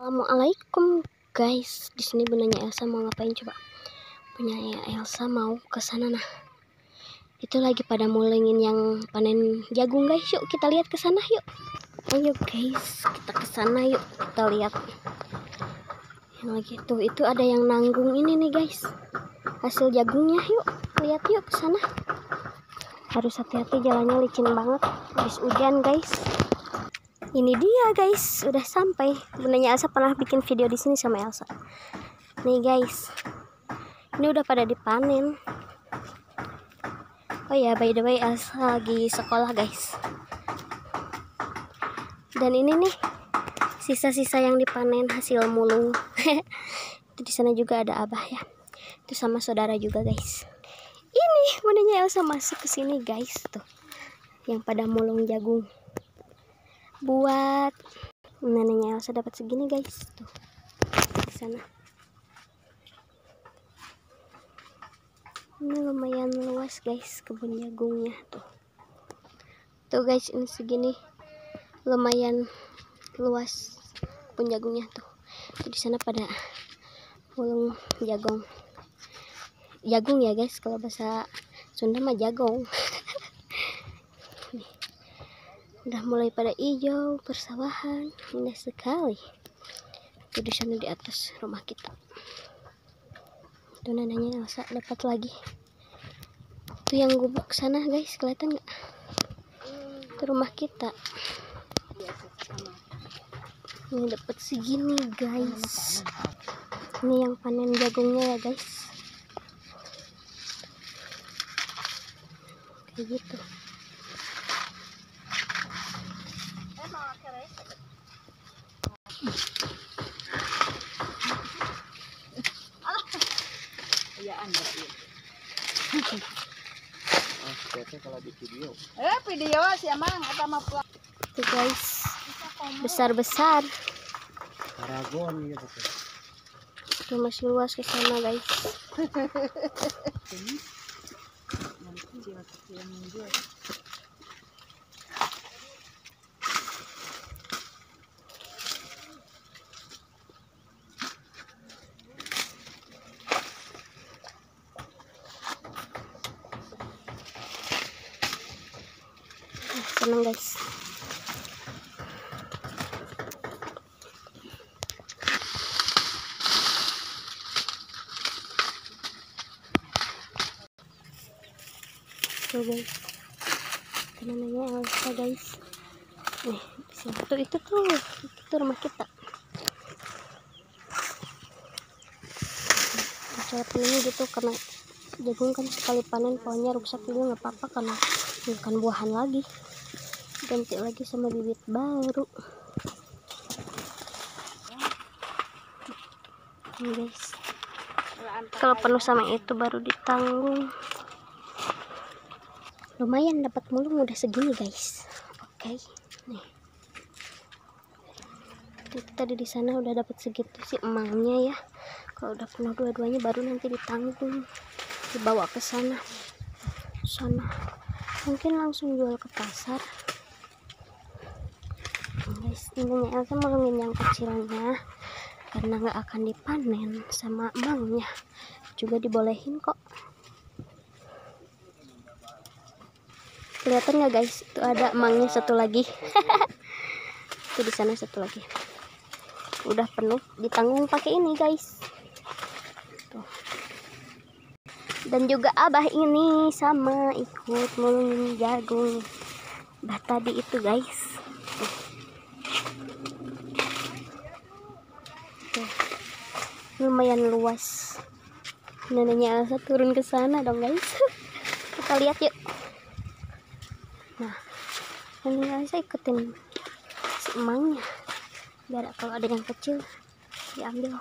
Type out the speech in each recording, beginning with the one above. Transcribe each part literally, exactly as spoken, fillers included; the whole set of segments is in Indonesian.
Assalamualaikum guys, di sini bundanya Elsa mau ngapain coba? Bundanya Elsa mau ke sana nah. Itu lagi pada mulingin yang panen jagung guys. Yuk kita lihat ke sana yuk. Ayo guys, kita ke sana yuk. Kita lihat. Yang lagi tuh itu ada yang nanggung ini nih guys. Hasil jagungnya yuk. Lihat yuk ke sana. Harus hati-hati, jalannya licin banget. Habis hujan guys. Ini dia guys, udah sampai. Bundanya Elsa pernah bikin video di sini sama Elsa. Nih guys, ini udah pada dipanen. Oh ya, by the way Elsa lagi sekolah guys. Dan ini nih sisa-sisa yang dipanen hasil mulung. Itu di sana juga ada abah ya. Itu sama saudara juga guys. Ini bundanya Elsa masuk ke sini guys tuh, yang pada mulung jagung. Buat neneknya Elsa dapat segini guys tuh di sana. Ini lumayan luas guys kebun jagungnya tuh. Tuh guys, ini segini lumayan luas kebun jagungnya tuh. Tuh di sana pada mulung jagung. Jagung ya guys, kalau bahasa Sunda mah jagong. Udah mulai pada hijau, persawahan, indah sekali. Itu di sana di atas rumah kita. Itu neneknya Elsa dapat lagi. Itu yang gubuk sana guys, kelihatan nggak? Itu rumah kita. Ini dapat segini guys. Ini yang panen jagungnya ya guys. Kayak gitu. Kalau di video. Eh video si Amang eta mah Itu guys, besar-besar. Paragon ya betul. Itu masih luas ke sana guys. Seneng guys. Tuh guys, itu namanya Elsa guys. Nih di sini tuh, itu tuh itu rumah kita. Coba ini gitu karena jagung kan sekali panen pohonnya rusak juga nggak apa-apa karena bukan buahan lagi. Ganti lagi sama bibit baru. Ini guys, kalau penuh sama itu baru ditanggung. Lumayan dapat mulung udah segini guys. Oke, nih itu tadi di sana udah dapat segitu sih emangnya ya. Kalau udah penuh dua-duanya baru nanti ditanggung, dibawa ke sana. Sana mungkin langsung jual ke pasar. Guys, ini Elsa mulungin yang kecilnya karena nggak akan dipanen sama emangnya, juga dibolehin kok. Kelihatan nggak guys, itu ada emangnya satu lagi. Itu di sana satu lagi udah penuh ditanggung pakai ini guys tuh. Dan juga abah ini sama ikut mulungin jagung bah tadi itu guys. Tuh, lumayan luas. Neneknya Elsa turun ke sana dong guys. Kita lihat yuk. Nah, neneknya Elsa ikutin si emangnya biar kalau ada yang kecil diambil.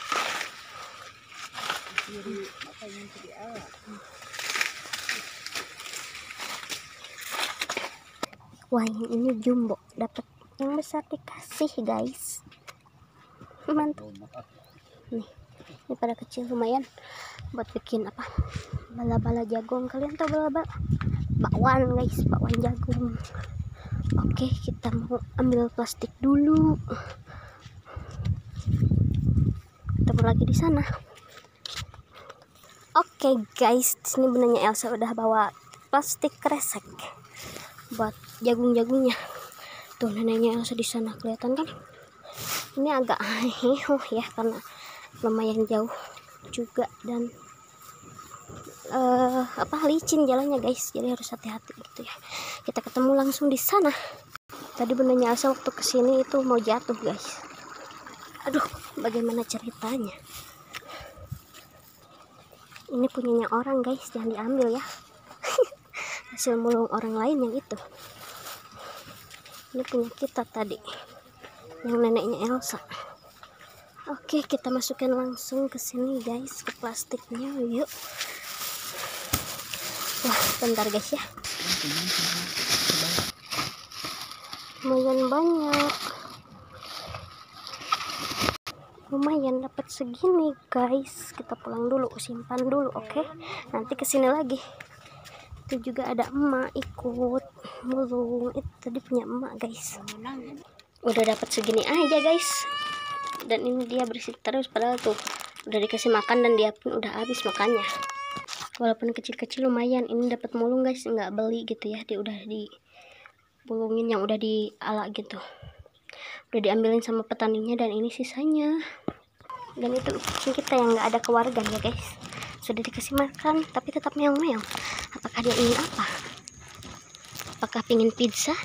Wah, yang ini jumbo, dapat yang besar dikasih guys. Mantap. Nih, ini pada kecil lumayan buat bikin apa? Bala-bala jagung. Kalian tahu bala-bala? Bakwan guys, bakwan jagung. Oke, kita mau ambil plastik dulu. lagi di sana. Oke okay, guys, di sini benarnya Elsa udah bawa plastik kresek buat jagung-jagungnya. Tuh neneknya Elsa di sana kelihatan kan? Ini agak heboh ya karena lumayan jauh juga dan uh, apa licin jalannya guys, jadi harus hati-hati gitu ya. Kita ketemu langsung di sana. Tadi benarnya Elsa waktu kesini itu mau jatuh guys. Aduh, bagaimana ceritanya? Ini punyanya orang guys, jangan diambil ya. Hasil mulung orang lain yang itu. Ini punya kita tadi, yang neneknya Elsa. Oke, kita masukkan langsung ke sini guys, ke plastiknya. Yuk. Wah, bentar guys ya. Lumayan banyak. Lumayan dapat segini guys. Kita pulang dulu, simpan dulu, oke? Okay? Nanti kesini lagi. Itu juga ada emak ikut mulung. Itu tadi punya emak guys. Udah dapat segini aja guys. Dan ini dia berisik terus, padahal tuh udah dikasih makan dan dia pun udah habis makannya. Walaupun kecil-kecil lumayan. Ini dapat mulung guys, nggak beli gitu ya. Dia udah dibulungin yang udah diala gitu. Udah diambilin sama petaninya dan ini sisanya. Dan itu kucing kita yang nggak ada keluarga ya guys. Sudah dikasih makan tapi tetap meong-meong. Apakah dia ingin apa? Apakah pingin pizza?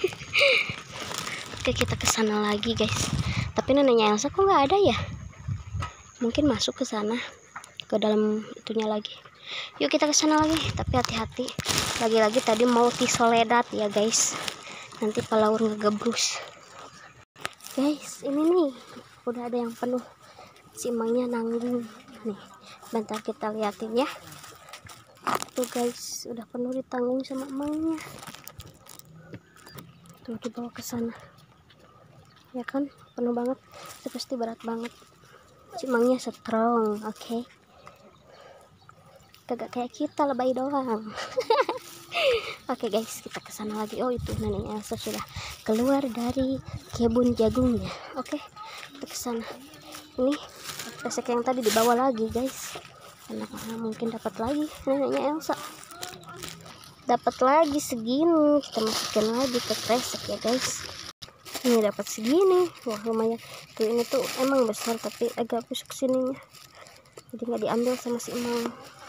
Oke, kita ke sana lagi guys. Tapi neneknya Elsa kok nggak ada ya? Mungkin masuk ke sana, ke dalam itunya lagi. Yuk kita ke sana lagi. Tapi hati-hati. Lagi-lagi tadi mau tisoledat ya guys. Nanti palaur ngegebrus. Guys, ini nih udah ada yang penuh. Si emangnya nanggung nih. Bentar kita liatin ya. Tuh guys, udah penuh ditanggung sama emangnya. Tuh dibawa ke sana. Ya kan, penuh banget. Itu pasti berat banget. Si emangnya strong, oke. Okay? Kagak kayak kita lebay doang. Oke okay guys, kita ke sana lagi. Oh, itu neneknya Elsa sudah keluar dari kebun jagungnya. Oke, okay, kita ke sana. Ini kresek yang tadi dibawa lagi guys. Karena mungkin dapat lagi neneknya Elsa. Dapat lagi segini, kita masukin lagi ke kresek ya guys. Ini dapat segini, wah lumayan. Tuh ini tuh emang besar tapi agak busuk sininya. Jadi nggak diambil sama si emang.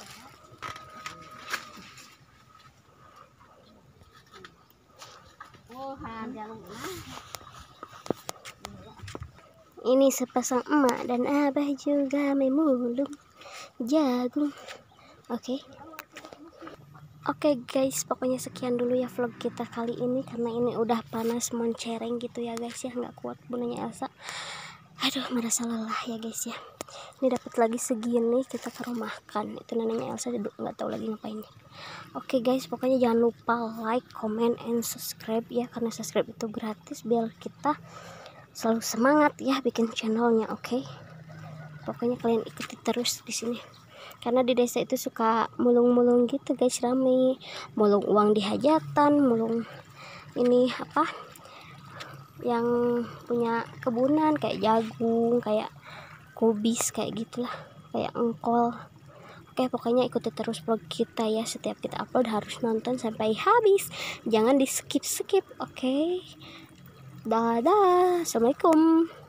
Ini sepasang emak dan abah juga memulung jagung. Oke. Okay. Oke okay guys, pokoknya sekian dulu ya vlog kita kali ini. Karena ini udah panas moncereng gitu ya guys ya. Nggak kuat bunanya Elsa. Aduh, merasa lelah ya guys ya. Ini dapat lagi segini, kita ke rumah kan. Itu neneknya Elsa nggak tahu lagi ngapainnya. Oke okay guys, pokoknya jangan lupa like, comment, and subscribe ya. Karena subscribe itu gratis biar kita selalu semangat ya bikin channelnya, oke? Okay? Pokoknya kalian ikuti terus di sini. Karena di desa itu suka mulung-mulung gitu guys, rame. Mulung uang di hajatan, mulung ini apa? Yang punya kebunan kayak jagung, kayak kubis kayak gitulah, kayak engkol. Oke, pokoknya ikuti terus vlog kita ya. Setiap kita upload harus nonton sampai habis. Jangan di skip-skip, oke? Dadah, assalamualaikum.